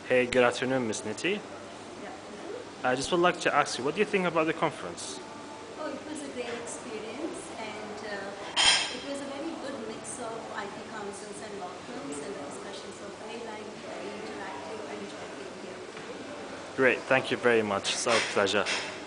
Hey, good afternoon, Ms. Niti. Yeah. I just would like to ask you, what do you think about the conference? Oh, it was a great experience, and it was a very good mix of IP councils and law firms, and the discussions were very lively, very interactive. I enjoyed being here. Great, thank you very much. It's our pleasure.